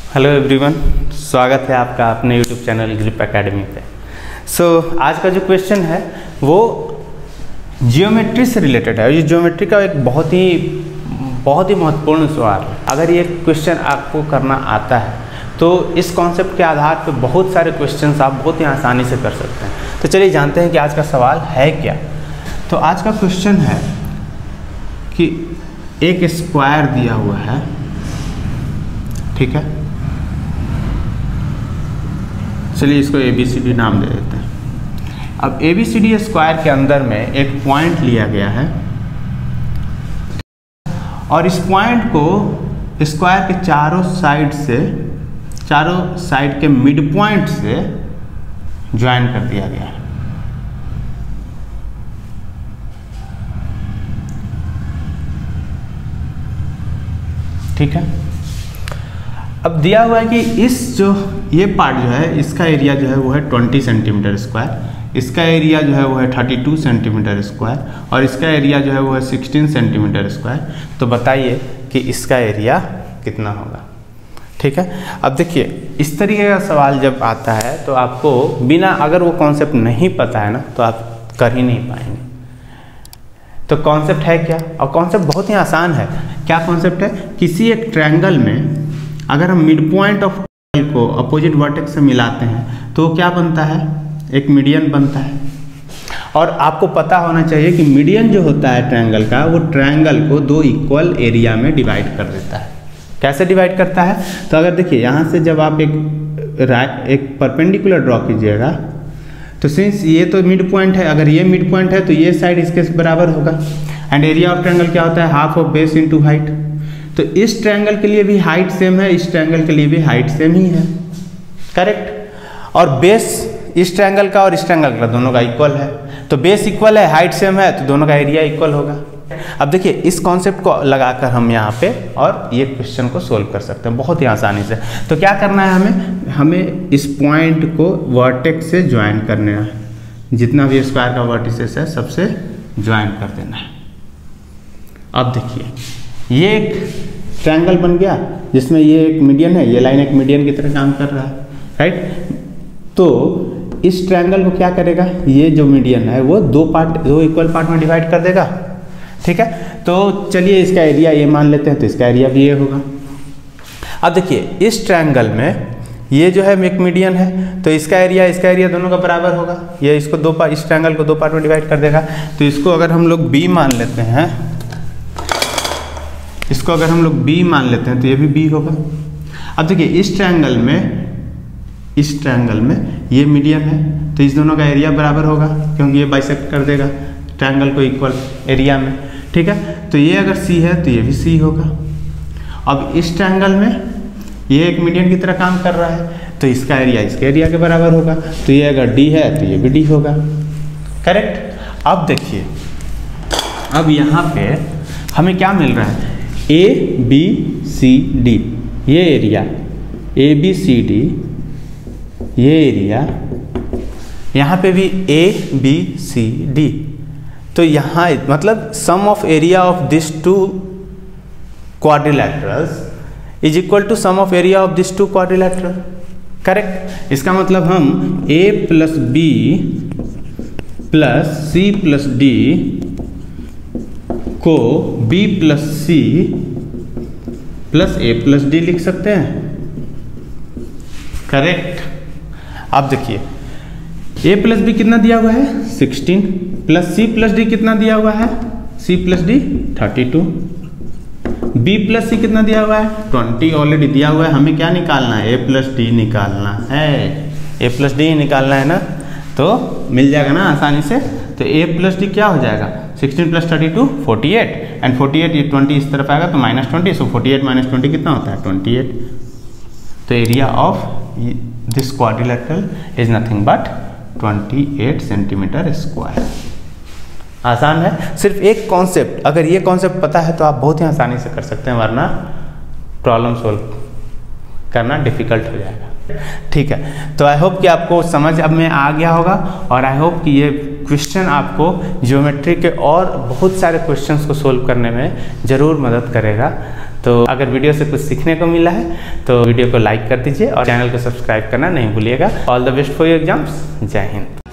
Hello everyone, स्वागत है आपका अपने यूट्यूब चैनल ग्रिप एकेडमी पे। आज का जो क्वेश्चन है वो जियोमेट्री से रिलेटेड है। ये जियोमेट्री का एक बहुत ही महत्वपूर्ण सवाल है। अगर ये क्वेश्चन आपको करना आता है तो इस कॉन्सेप्ट के आधार पर बहुत सारे क्वेश्चंस आप बहुत ही आसानी से कर सकते हैं। तो चलिए जानते हैं कि आज का सवाल है क्या। तो आज का क्वेश्चन है कि एक स्क्वायर दिया हुआ है, ठीक है। चलिए इसको ABCD नाम दे देते हैं। अब ABCD स्क्वायर के अंदर में एक पॉइंट लिया गया है और इस पॉइंट को स्क्वायर के चारों साइड के मिड पॉइंट से ज्वाइन कर दिया गया है। ठीक है। अब दिया हुआ है कि ये पार्ट जो है इसका एरिया जो है वो है 20 सेंटीमीटर स्क्वायर, इसका एरिया जो है वो है 32 सेंटीमीटर स्क्वायर और इसका एरिया जो है वो है 16 सेंटीमीटर स्क्वायर। तो बताइए कि इसका एरिया कितना होगा। ठीक है। अब देखिए इस तरीके का सवाल जब आता है तो आपको बिना अगर वो कॉन्सेप्ट नहीं पता है ना तो आप कर ही नहीं पाएंगे। तो कॉन्सेप्ट है क्या, और कॉन्सेप्ट बहुत ही आसान है। क्या कॉन्सेप्ट है, किसी एक ट्रायंगल में अगर हम मिड पॉइंट ऑफ को अपोजिट वर्टेक्स से मिलाते हैं तो क्या बनता है, एक मीडियन बनता है। और आपको पता होना चाहिए कि मीडियन जो होता है ट्रायंगल का, वो ट्रायंगल को दो इक्वल एरिया में डिवाइड कर देता है। कैसे डिवाइड करता है, तो अगर देखिए यहाँ से जब आप एक परपेंडिकुलर ड्रॉ कीजिएगा तो सिंस ये तो मिड पॉइंट है, अगर ये मिड पॉइंट है तो ये साइड इसके बराबर होगा। एंड एरिया ऑफ ट्रायंगल क्या होता है, half of base into height. तो इस ट्रायंगल के लिए भी हाइट सेम है, इस ट्रायंगल के लिए भी हाइट सेम ही है, करेक्ट। और बेस इस ट्रायंगल का और इस ट्रायंगल का दोनों का इक्वल है, तो बेस इक्वल है, हाइट सेम है, तो दोनों का एरिया इक्वल होगा। अब देखिए इस कॉन्सेप्ट को लगाकर हम यहाँ पे और ये क्वेश्चन को सोल्व कर सकते हैं बहुत ही आसानी से। तो क्या करना है, हमें इस पॉइंट को वर्टेक्स से ज्वाइन करना है। जितना भी स्क्वायर का वर्टिसेस है सबसे ज्वाइन कर देना है। अब देखिए ये एक ट्रायंगल बन गया जिसमें ये एक मीडियन है, ये लाइन एक मीडियन की तरह काम कर रहा है, राइट। तो इस ट्रायंगल को क्या करेगा, ये जो मीडियन है वो दो इक्वल पार्ट में डिवाइड कर देगा, ठीक है। तो चलिए इसका एरिया ये मान लेते हैं, तो इसका एरिया भी ये होगा। अब देखिए इस ट्रायंगल में ये जो है एक मीडियन है, तो इसका एरिया दोनों का बराबर होगा। ये इसको इस ट्रायंगल को दो पार्ट में डिवाइड कर देगा। तो इसको अगर हम लोग B मान लेते हैं, तो ये भी B होगा। अब देखिए इस ट्रायंगल में ये मीडियन है, तो इस दोनों का एरिया बराबर होगा क्योंकि ये बाइसेक्ट कर देगा ट्रायंगल को इक्वल एरिया में, ठीक है। तो ये अगर C है तो ये भी C होगा। अब इस ट्रायंगल में ये एक मीडियन की तरह काम कर रहा है, तो इसका एरिया इसके एरिया के बराबर होगा। तो ये अगर D है तो ये भी D होगा, करेक्ट। अब देखिए अब यहाँ पे हमें क्या मिल रहा है, ABCD ये एरिया, ABCD ये एरिया, यहाँ पे भी ABCD। तो यहाँ मतलब sum of area of this two quadrilaterals is equal to sum of area of this two quadrilateral, correct. इसका मतलब हम A plus B plus C plus D को B plus C plus A plus D लिख सकते हैं, correct. अब देखिए A plus B कितना दिया हुआ है 16 प्लस C प्लस D कितना दिया हुआ है, C plus D 32, B plus C कितना दिया हुआ है 20 ऑलरेडी दिया हुआ है। हमें क्या निकालना है, A प्लस D निकालना है, A प्लस D निकालना है ना, तो मिल जाएगा ना आसानी से। तो A प्लस D क्या हो जाएगा, 16 प्लस 32 48, एंड 48 ये 20 इस तरफ आएगा तो -20, सो 48 माइनस 20 कितना होता है 28। तो area of this quadrilateral is nothing but 28 centimetre square. आसान है, सिर्फ एक कॉन्सेप्ट, अगर ये कॉन्सेप्ट पता है तो आप बहुत ही आसानी से कर सकते हैं, वरना प्रॉब्लम सोल्व करना डिफिकल्ट हो जाएगा। ठीक है, तो आई होप कि आपको समझ अब में आ गया होगा, और आई होप कि ये क्वेश्चन आपको ज्योमेट्री के और बहुत सारे क्वेश्चंस को सोल्व करने में ज़रूर मदद करेगा। तो अगर वीडियो से कुछ सीखने को मिला है तो वीडियो को लाइक कर दीजिए और चैनल को सब्सक्राइब करना नहीं भूलिएगा। All the best for your exams. जय हिंद।